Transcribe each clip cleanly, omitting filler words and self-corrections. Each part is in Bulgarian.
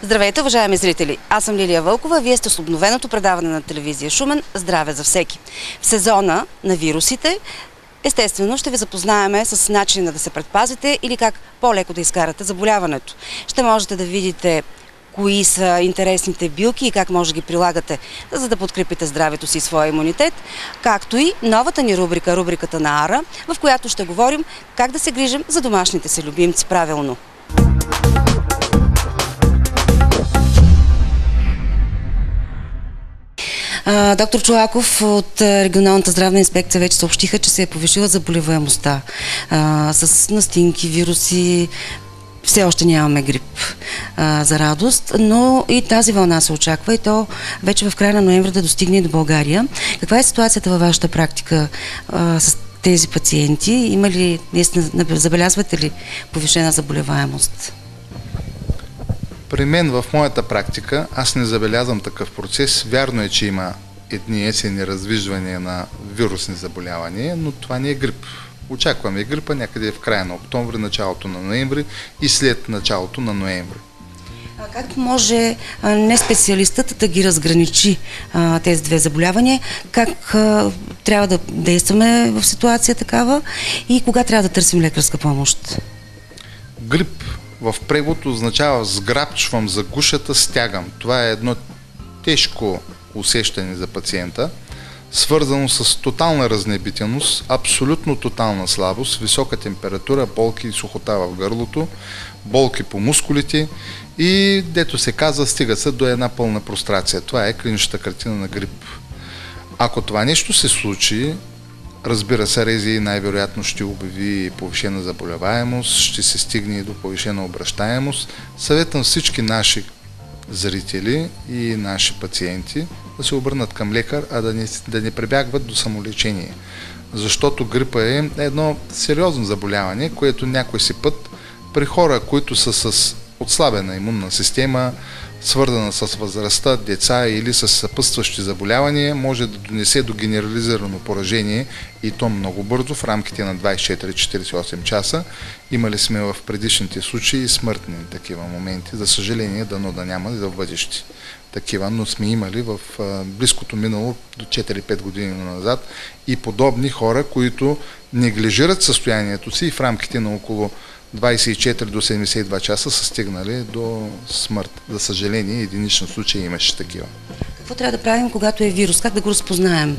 Здравейте, уважаеми зрители! Аз съм Лилия Вълкова, вие сте с обновеното предаване на телевизия Шумен «Здраве за всеки». В сезона на вирусите, естествено, ще ви запознаем с начина да се предпазите или как по-леко да изкарате заболяването. Ще можете да видите кои са интересните билки и как може да ги прилагате, за да подкрепите здравето си и своя имунитет, както и новата ни рубрика, рубриката на Ара, в която ще говорим как да се грижим за домашните си любимци правилно. Доктор Чолаков от регионалната здравна инспекция вече съобщиха, че се е повишила заболеваемостта с настинки, вируси. Все още нямаме грип за радост, но и тази вълна се очаква и то вече в края на ноември да достигне и до България. Каква е ситуацията във вашата практика с тези пациенти? Има ли, забелязвате ли повишена заболеваемост? При мен в моята практика аз не забелязвам такъв процес. Вярно е, че има едни есенни раздвижвания на вирусни заболявания, но това не е грип. Очакваме грипа някъде в края на октомври, началото на ноември и след началото на ноември. Как може не специалистът да ги разграничи тези две заболявания? Как трябва да действаме в ситуация такава и кога трябва да търсим лекарска помощ? Грип в превод означава сграбчвам за гушата, стягам. Това е едно тежко усещане за пациента, свързано с тотална разнебителност, абсолютно тотална слабост, висока температура, болки и сухота в гърлото, болки по мускулите и, дето се казва, стига се до една пълна прострация. Това е клиничната картина на грип. Ако това нещо се случи, разбира се, РЗИ най-вероятно ще обяви повишена заболеваемост, ще се стигне и до повишена обращаемост. Съветвам всички наши зрители и наши пациенти да се обърнат към лекар, а да не прибягват до самолечение. Защото грипа е едно сериозно заболяване, което някой си път при хора, които са с отслабена имунна система, свързана с възрастта, деца или с съпътстващи заболявания, може да донесе до генерализирано поражение и то много бързо, в рамките на 24-48 часа. Имали сме в предишните случаи смъртни такива моменти. За съжаление, дано да няма и за в бъдеще такива, но сме имали в близкото минало до 4-5 години назад и подобни хора, които неглижират състоянието си и в рамките на около 24 до 72 часа са стигнали до смърт. За съжаление, единичен случай имаше такива. Какво трябва да правим, когато е вирус? Как да го разпознаем?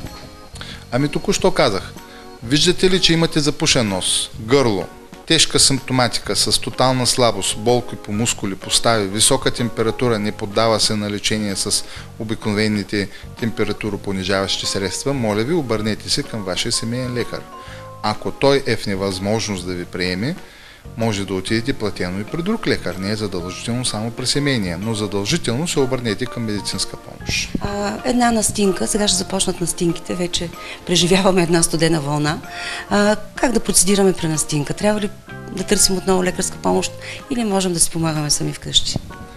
Ами току-що казах. Виждате ли, че имате запушен нос, гърло, тежка симптоматика с тотална слабост, болки по мускули, постави, висока температура, не поддава се на лечение с обикновените температуропонижаващи средства, моля ви, обърнете се към вашия семейен лекар. Ако той е в невъзможност да ви приеме, може да отидете платено и при друг лекар. Не е задължително само при семейния, но задължително се обърнете към медицинска помощ. Една настинка, сега ще започнат настинките, вече преживяваме една студена вълна. Как да процедираме при настинка? Трябва ли да търсим отново лекарска помощ или можем да си помагаме сами вкъщи?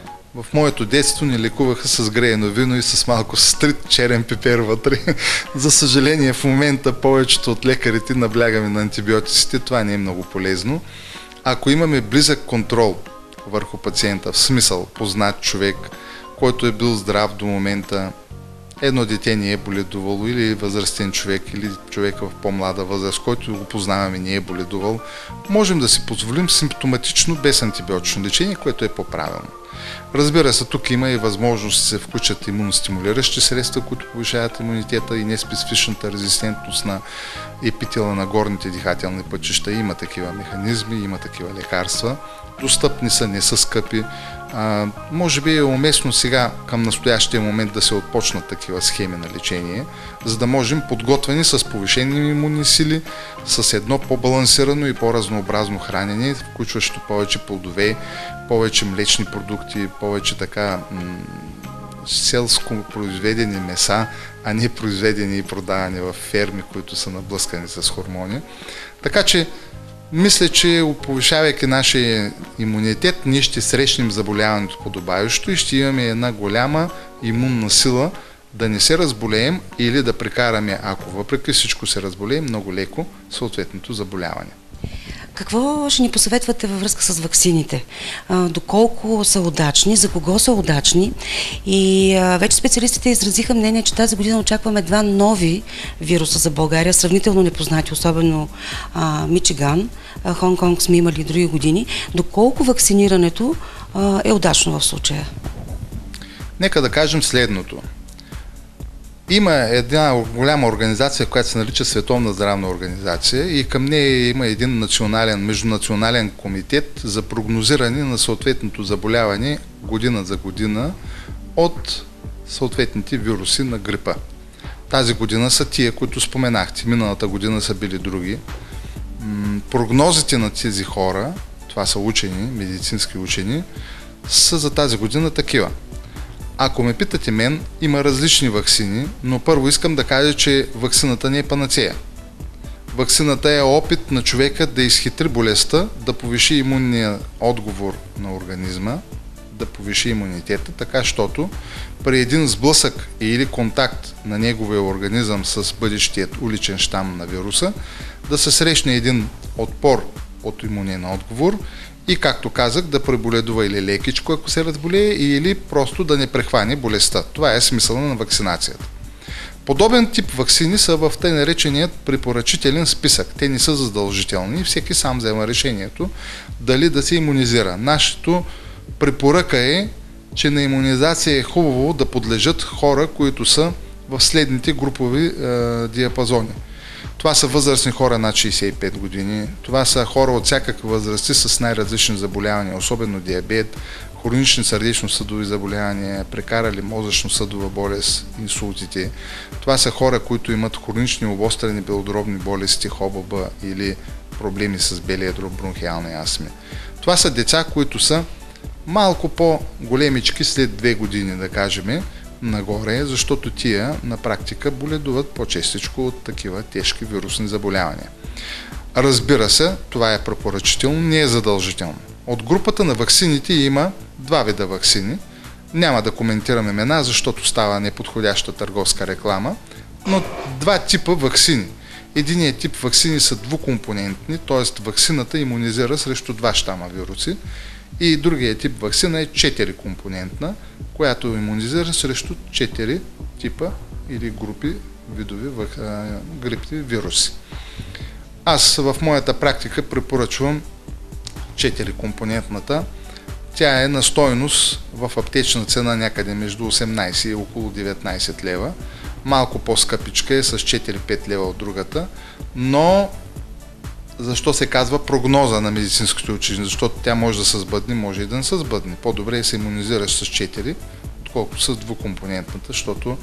В моето детство ни лекуваха с греено вино и с малко стрит черен пипер вътре. За съжаление, в момента повечето от лекарите наблягаме на антибиотиците. Това не е много полезно. Ако имаме близък контрол върху пациента, в смисъл познат човек, който е бил здрав до момента, едно дете не е боледувало или възрастен човек, или човек в по-млада възраст, който го познаваме не е боледувал, можем да си позволим симптоматично без антибиотично лечение, което е по-правилно. Разбира се, тук има и възможност да се включат имуностимулиращи средства, които повишават имунитета и неспецифичната резистентност на епитела на горните дихателни пътища. Има такива механизми, има такива лекарства. Достъпни са, не са скъпи. Може би е уместно сега към настоящия момент да се отпочнат такива схеми на лечение, за да можем подготвени с повишени имунни сили, с едно по-балансирано и по-разнообразно хранене, включващо повече плодове, повече млечни продукти, повече така селско произведени меса, а не произведени и продавани в ферми, които са наблъскани с хормони. Така че мисля, че повишавайки нашия имунитет, ние ще срещнем заболяването подобаващо и ще имаме една голяма имунна сила да не се разболеем или да прекараме, ако въпреки всичко се разболеем, много леко съответното заболяване. Какво ще ни посъветвате във връзка с ваксините? Доколко са удачни, за кого са удачни? И вече специалистите изразиха мнение, че тази година очакваме два нови вируса за България, сравнително непознати, особено Мичиган. Хонг-Конг сме имали и други години. Доколко вакцинирането е удачно в случая? Нека да кажем следното. Има една голяма организация, която се нарича Световна здравна организация, и към нея има един междунационален комитет за прогнозиране на съответното заболяване година за година от съответните вируси на грипа. Тази година са тия, които споменахте. Миналата година са били други. Прогнозите на тези хора, това са учени, медицински учени, са за тази година такива. Ако ме питате мен, има различни ваксини, но първо искам да кажа, че ваксината не е панацея. Ваксината е опит на човека да изхитри болестта, да повиши имунния отговор на организма, да повиши имунитета, така щото при един сблъсък или контакт на неговия организъм с бъдещият уличен щам на вируса, да се срещне един отпор от имунен отговор и, както казах, да преболедува или лекичко, ако се разболее, или просто да не прехване болестта. Това е смисъла на вакцинацията. Подобен тип ваксини са в тъй нареченият препоръчителен списък. Те не са задължителни и всеки сам взема решението дали да се имунизира. Нашето препоръка е, че на имунизация е хубаво да подлежат хора, които са в следните групови диапазони. Това са възрастни хора над 65 години, това са хора от всякакви възрасти с най-различни заболявания, особено диабет, хронични сърдечно-съдови заболявания, прекарали мозъчно-съдова болест, инсултите. Това са хора, които имат хронични обострени белодробни болести, ХОББ или проблеми с белия дроб, бронхиални астми. Това са деца, които са малко по-големички след 2 години, да кажем, нагоре, защото тия на практика боледуват по-честичко от такива тежки вирусни заболявания. Разбира се, това е препоръчително, не е задължително. От групата на ваксините има два вида ваксини. Няма да коментирам имена, защото става неподходяща търговска реклама, но два типа ваксини. Единият тип ваксини са двукомпонентни, т.е. ваксината имунизира срещу 2 щама вируси, и другия тип ваксина е 4-компонентна, която имунизира срещу 4 типа или групи видови грипни вируси. Аз в моята практика препоръчвам 4-компонентната. Тя е на стойност в аптечна цена някъде между 18 и около 19 лева. Малко по-скъпичка е с 4-5 лева от другата, но защо се казва прогноза на медицинските учени? Защото тя може да се сбъдне, може и да не се сбъдне. По-добре е се имунизираш с 4, отколкото с двукомпонентната, защото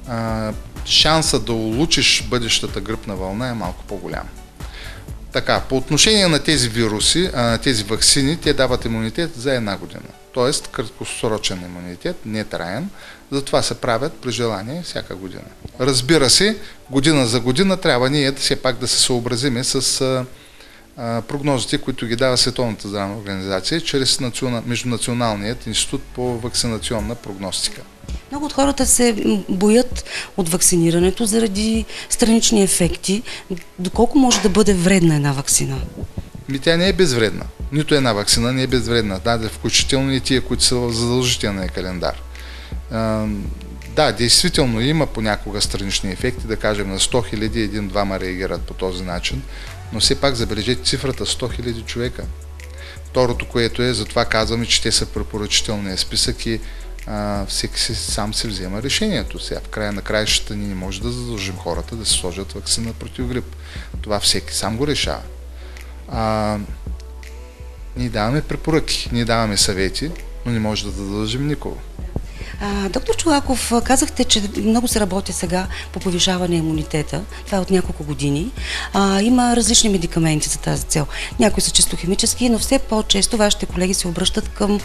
шанса да улучиш бъдещата грипна вълна е малко по-голям. Така, по отношение на тези вируси, тези ваксини, те дават имунитет за 1 година. Тоест краткосрочен имунитет, не траен, затова се правят при желание всяка година. Разбира се, година за година трябва ние все пак да се съобразиме с прогнозите, които ги дава Световната здравна организация, чрез Междунационалният институт по вакцинационна прогностика. Много от хората се боят от вакцинирането заради странични ефекти. Доколко може да бъде вредна една вакцина? Тя не е безвредна. Нито една вакцина не е безвредна. Да, включително и тия, които са в задължителния календар. Да, действително има понякога странични ефекти, да кажем на 100 000 1-2 реагират по този начин, но все пак забележете цифрата 100 000 човека. Второто, което е, затова казваме, че те са препоръчителния списък и всеки сам се взема решението. Сега в края на краищата ние не може да задължим хората да се сложат ваксина против грип. Това всеки сам го решава. Ние даваме препоръки, ние даваме съвети, но не може да задължим никого. Доктор Чолаков, казахте, че много се работи сега по повишаване на имунитета. Това е от няколко години. Има различни медикаменти за тази цел. Някои са чисто химически, но все по-често вашите колеги се обръщат към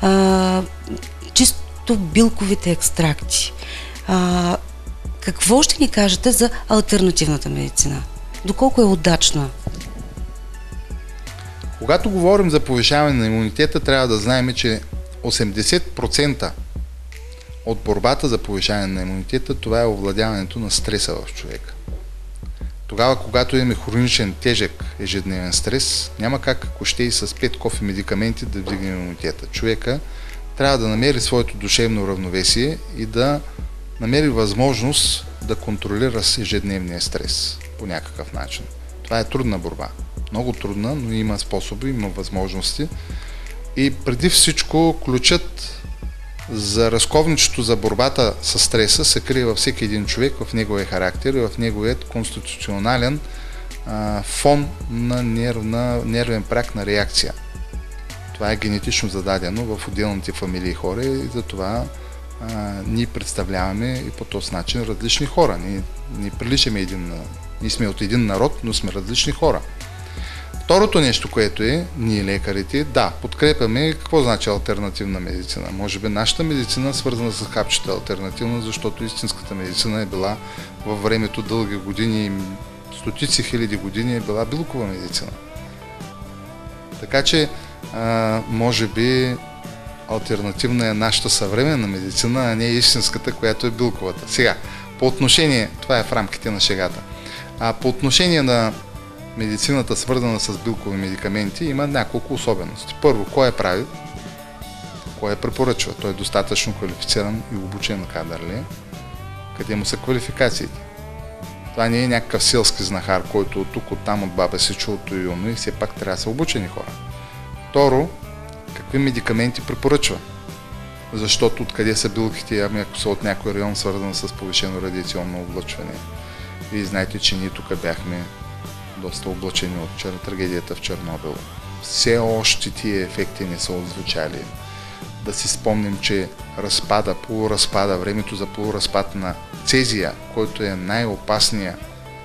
чисто билковите екстракти. Какво ще ни кажете за алтернативната медицина? Доколко е удачна? Когато говорим за повишаване на имунитета, трябва да знаем, че 80% от борбата за повишаване на имунитета, това е овладяването на стреса в човека. Тогава, когато имаме хроничен, тежък ежедневен стрес, няма как, ако ще и с 5 кофе медикаменти да вдигнем имунитета. Човека трябва да намери своето душевно равновесие и да намери възможност да контролира с ежедневния стрес по някакъв начин. Това е трудна борба. Много трудна, но има способи, има възможности. И преди всичко ключът за разковничето за борбата с стреса се крие във всеки един човек, в неговия характер и в неговият конституционален фон на нервен прак на реакция. Това е генетично зададено в отделните фамилии хора и затова ние представляваме и по този начин различни хора. Ние приличаме ние сме от един народ, но сме различни хора. Второто нещо, което е, ние лекарите, да, подкрепяме какво значи алтернативна медицина. Може би нашата медицина, свързана с хапчета, алтернативна, защото истинската медицина е била във времето дълги години, стотици хиляди години е била билкова медицина. Така че, може би, алтернативна е нашата съвременна медицина, а не истинската, която е билковата. Сега, по отношение, това е в рамките на шегата, по отношение на медицината, свързана с билкови медикаменти, има няколко особености. Първо, кой я прави? Кой я препоръчва? Той е достатъчно квалифициран и обучен кадър ли? Къде му са квалификациите? Това не е някакъв селски знахар, който от тук, от там, от баба си чул от юно и все пак трябва да са обучени хора. Второ, какви медикаменти препоръчва? Защото откъде са билките, ако са от някой район, свързан с повишено радиационно облъчване. Вие знаете, че ние тук бяхме доста облъчени от трагедията в Чернобил. Все още тия ефекти не са отзвучали. Да си спомним, че полуразпада, времето за полуразпад на цезия, който е най-опасният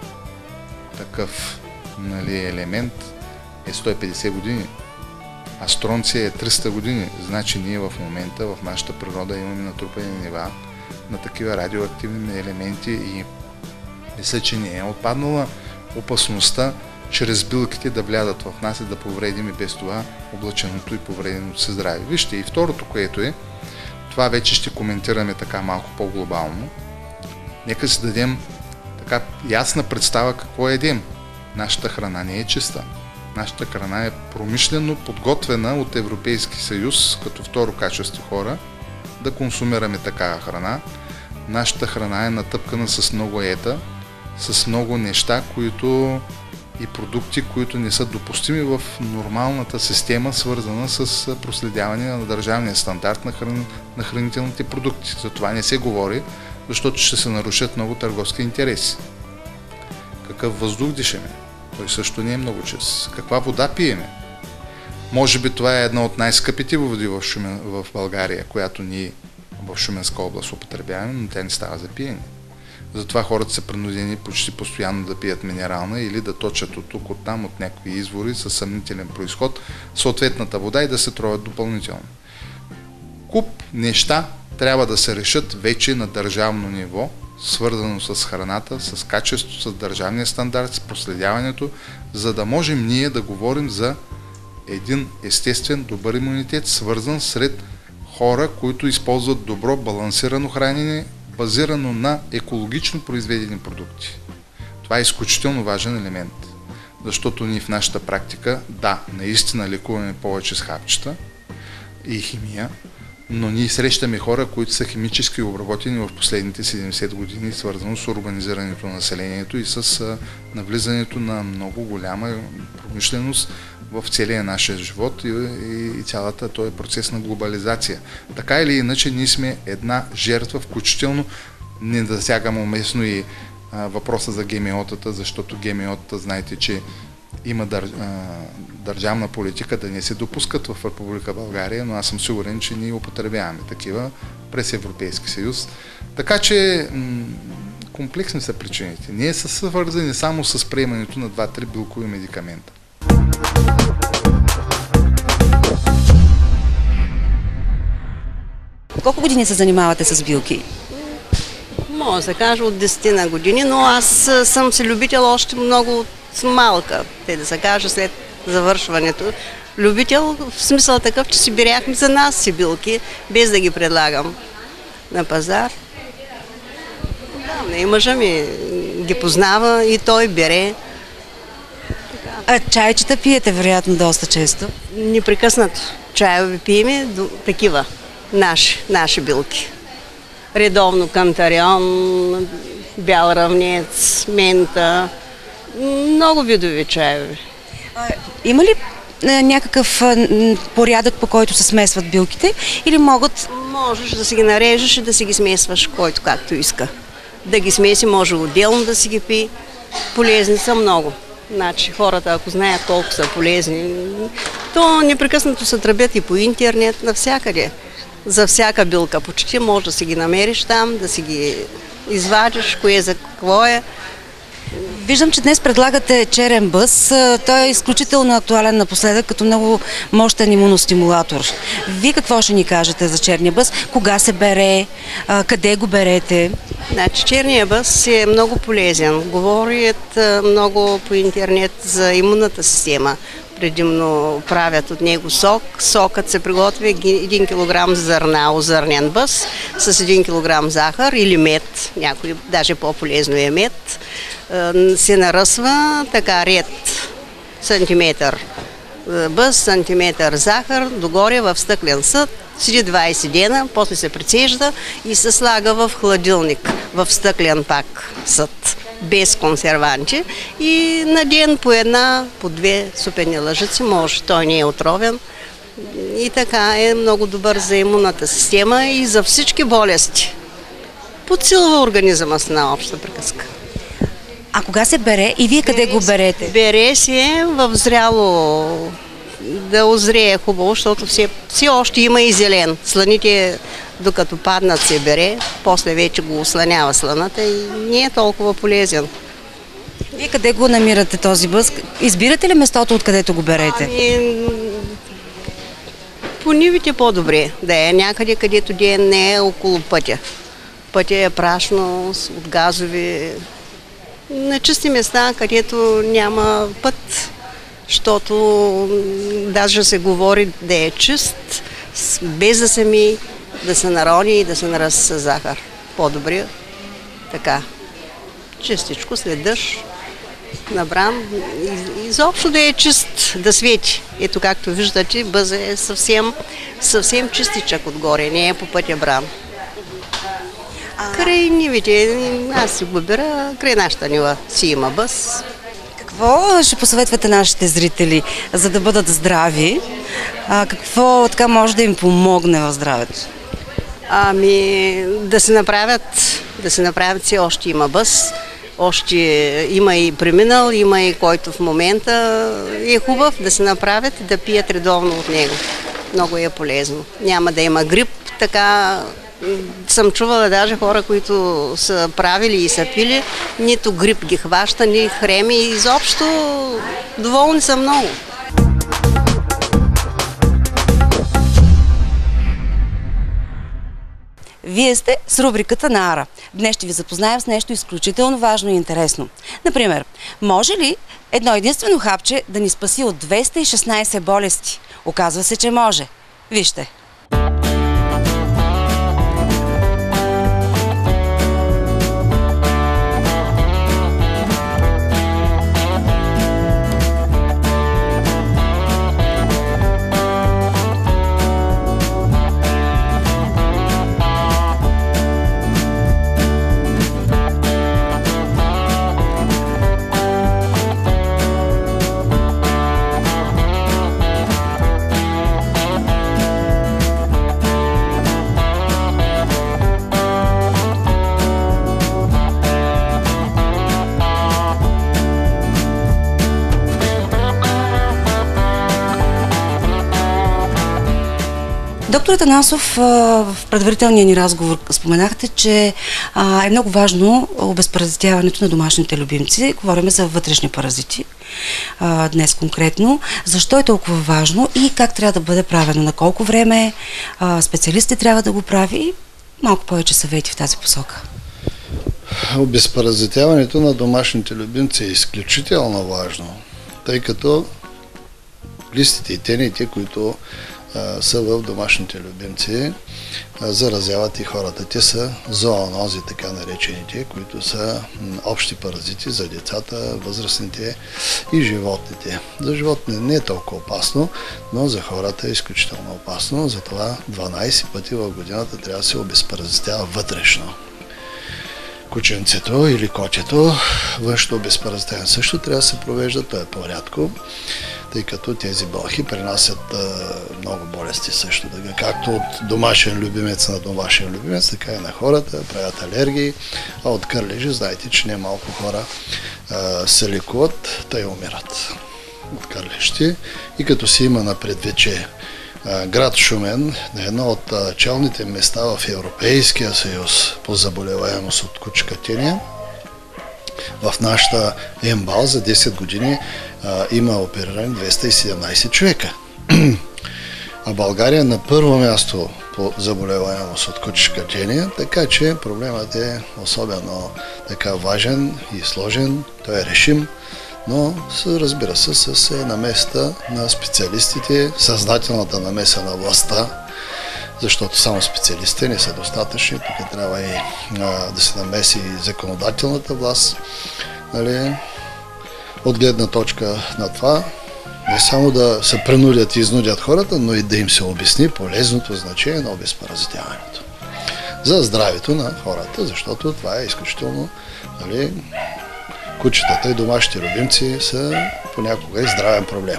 такъв елемент, е 150 години. А стронция е 300 години. Значи ние в момента в нашата природа имаме натрупани нива на такива радиоактивни елементи и мисля, че не е отпаднала опасността чрез билките да влядат в нас и да повредим и без това облъченото и повреденото си здраве. Вижте, и второто, което е, това вече ще коментираме така малко по-глобално. Нека си дадем така ясна представа какво едем. Нашата храна не е чиста. Нашата храна е промишлено подготвена от Европейски съюз, като второ качество хора, да консумираме такава храна. Нашата храна е натъпкана с много с много неща, и продукти, които не са допустими в нормалната система, свързана с проследяване на държавния стандарт на хранителните продукти. За това не се говори, защото ще се нарушат много търговски интереси. Какъв въздух дишаме? Той също не е много чист. Каква вода пиеме? Може би това е една от най-скъпите води в България, която ние в Шуменска област употребяваме, но тя не става за пиене. Затова хората са принудени почти постоянно да пият минерална или да точат от тук, от там, от някакви извори със съмнителен произход съответната вода и да се тровят допълнително. Куп неща трябва да се решат вече на държавно ниво, свързано с храната, с качеството, с държавния стандарт, с проследяването, за да можем ние да говорим за един естествен добър имунитет, свързан сред хора, които използват добро балансирано хранене, базирано на екологично произведени продукти. Това е изключително важен елемент, защото ние в нашата практика, да, наистина лекуваме повече с хапчета и химия, но ние срещаме хора, които са химически обработени в последните 70 години, свързано с урбанизирането на населението и с навлизането на много голяма промишленост в целия нашия живот и цялата този процес на глобализация. Така или иначе, ние сме една жертва, включително не засягам уместно и въпроса за ГМО-тата, защото ГМО-тата, знаете, че има държавна политика да не се допускат в Република България, но аз съм сигурен, че ние употребяваме такива през Европейски съюз. Така че комплексни са причините. Ние са свързани само с приемането на 2-3 билкови медикамента. Колко години се занимавате с билки? Мога да се каже от 10 на години, но аз съм си любител още много малка, да се каже, след завършването. Любител в смисъл такъв, че си биряхме за нас си билки, без да ги предлагам на пазар. Да, и мъжа ми ги познава и той бере. А чайчета пиете, вероятно, доста често? Непрекъснато чайове пиеме, такива, наши билки. Редовно кантарион, бял равнец, мента, много видови чайове. Има ли някакъв порядък, по който се смесват билките или могат? Можеш да си ги нарежеш и да си ги смесваш, който както иска. Да ги смеси, може отделно да си ги пи. Полезни са много. Значи хората, ако знаят колко са полезни, то непрекъснато се тръбят и по интернет, навсякъде. За всяка билка почти може да си ги намериш там, да си ги извадиш, кое за какво е. Виждам, че днес предлагате черен бъс. Той е изключително актуален напоследък, като много мощен имуностимулатор. Вие какво ще ни кажете за черния бъс? Кога се бере? Къде го берете? Значи, черния бъс е много полезен. Говорят много по интернет за имунната система. Предимно правят от него сок. Сокът се приготвя 1 кг зърна, озърнен бъс, с 1 кг захар или мед, някой даже по-полезно е мед, се наръсва така ред сантиметър бъс, сантиметър захар, догоре в стъклен съд, седи 20 дена, после се прецежда и се слага в хладилник, в стъклен пак съд, без консерванти и на ден по една, по две супени лъжици може, той не е отровен и така е много добър за имунната система и за всички болести. Подсилва организма с една обща приказка. А кога се бере и вие къде го берете? Бере се в зряло, да озрее хубаво, защото все още има и зелен. Сланите, докато паднат, се бере, после вече го осланява сланата и не е толкова полезен. Вие къде го намирате този бъс? Избирате ли местото, откъдето го берете? По нивите по-добре да е някъде, където не е около пътя. Пътя е прашно, от газови, на чисти места, където няма път, защото даже се говори да е чист, без да се ми, да се нарони и да се наръси с захар. По-добре така, чистичко, след дъжд, набран, изобщо да е чист, да свети. Ето както виждате, бъза е съвсем чистичък отгоре, не е по пътя бран. Край нивите, аз си го бера, край нашата нива си има бъс. Какво ще посъветвате нашите зрители, за да бъдат здрави? Какво така може да им помогне в здравето? Да се направят, все още има бъс, още има и преминал, има и който в момента е хубав да се направят и да пият редовно от него. Много е полезно. Няма да има грип, така съм чувала даже хора, които са правили и са пили, нито грип ги хваща, ни хреми, изобщо доволни са много. Вие сте с рубриката на Ара. Днес ще ви запознаем с нещо изключително важно и интересно. Например, може ли едно единствено хапче да ни спаси от 216 болести? Оказва се, че може. Вижте. Доктор Атанасов, в предварителния ни разговор споменахте, че е много важно обезпаразитяването на домашните любимци. Говорим за вътрешни паразити днес конкретно. Защо е толкова важно и как трябва да бъде правено? На колко време специалисти трябва да го прави? Малко повече съвети в тази посока. Обезпаразитяването на домашните любимци е изключително важно, тъй като листите и тените, които са в домашните любимци, заразяват и хората. Те са зоонози, така наречените, които са общи паразити за децата, възрастните и животните. За животните не е толкова опасно, но за хората е изключително опасно, затова 12 пъти в годината трябва да се обезпаразитява вътрешно. Кученцето или котето, външно обезпаразитяване също трябва да се провежда, то е по-рядко, тъй като тези бълхи принасят много болести също. Както от домашен любимец на домашен любимец, така и на хората, правят алергии, а от кърлежи, знаете, че не малко хора се лекуват, те умират от кърлежите. И като си има напредвид, че град Шумен е едно от челните места в Европейския съюз по заболеваемост от кучка тения. В нашата МБАЛ за 10 години има оперирани 217 човека. А България е на първо място по заболеваемост от кучешка тения, така че проблемът е особено така важен и сложен, той е решим, но разбира се с наместа на специалистите, съзнателната намеса на властта, защото само специалистите не са достатъчни, тук трябва и да се намеси и законодателната власт, нали, от гледна точка на това, не само да се принудят и изнудят хората, но и да им се обясни полезното значение на обезпаразитяването за здравето на хората, защото това е изключително, нали, кучетата и домашните любимци са понякога и здравен проблем.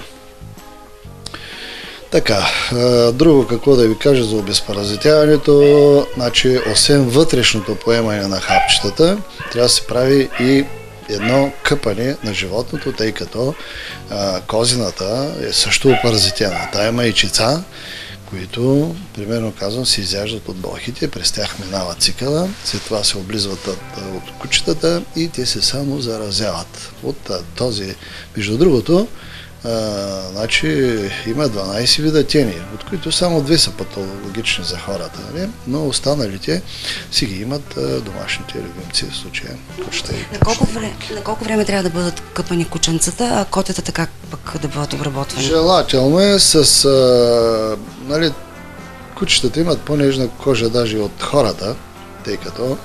Така, друго какво да ви кажа за обезпаразитяването, значи освен вътрешното поемане на хапчетата, трябва да се прави и едно къпане на животното, тъй като козината е също паразитяна. Та има яйчица, които, примерно казвам, се изяждат от бълхите, през тях минава цикъла, след това се облизват от кучетата и те се само заразяват от този. Между другото, значи има 12 вида тени, от които само 2 са патологични за хората, нали? Но останалите си ги имат домашните любимци, в случая кучета и На колко време трябва да бъдат къпани кученцата, а котетата как пък да бъдат обработвани? Желателно е с... нали, кучетата имат по-нежна кожа даже от хората, тъй като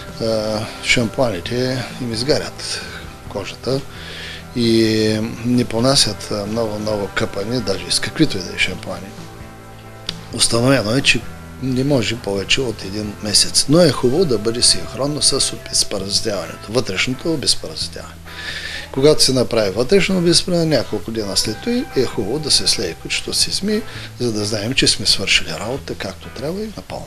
шампуаните им изгарят кожата и не понасят много къпани, даже с каквито и да е шампуани. Установено е, че не може повече от 1 месец, но е хубаво да бъде синхронно с обезпаразитяването, вътрешното обезпаразитяване. Когато се направи вътрешно обезпаразитяване, няколко дена след това е хубаво да се слее кучето, се изми, за да знаем, че сме свършили работа както трябва и напълно.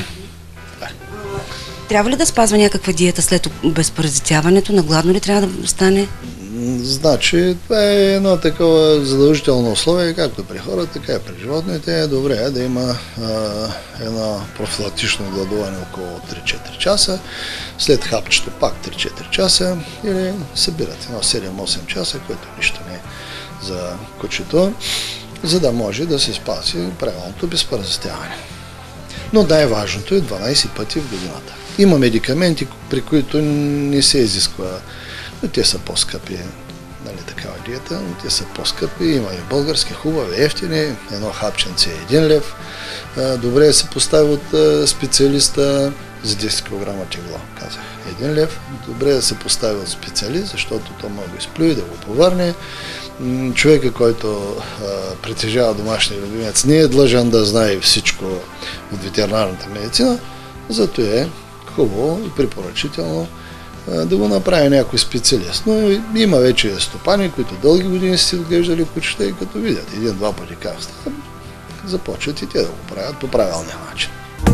Трябва ли да спазва някаква диета след обезпаразитяването? Нагладно ли трябва да стане? Значи, това е едно такова задължително условие, както при хората, така и при животните. Добре е да има едно профилактично гладуване около 3-4 часа, след хапчето пак 3-4 часа или събирате едно 7-8 часа, което нищо не е за кучето, за да може да се спази правилното обезпаразитяване. Но най-важното е 12 пъти в годината. Има медикаменти, при които не се изисква, но те са по-скъпи, нали, такава диета, но те са по-скъпи. Има и български, хубави, ефтини, едно хапченце е 1 лев. Добре да се постави от специалиста за 10 кг тегло, казах. 1 лев. Добре да се постави от специалист, защото то може да го изплюи, да го повърне. Човека, който притежава домашния любимец, не е длъжен да знае всичко от ветеринарната медицина, зато е хубаво и препоръчително да го направи някой специалист. Но има вече стопани, които дълги години си отглеждали кучета и като видят 1-2 пъти как става, започват и те да го правят по правилния начин.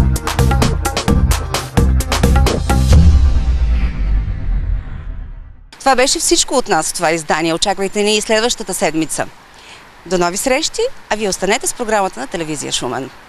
Това беше всичко от нас в това издание. Очаквайте ни и следващата седмица. До нови срещи, а вие останете с програмата на телевизия Шумен.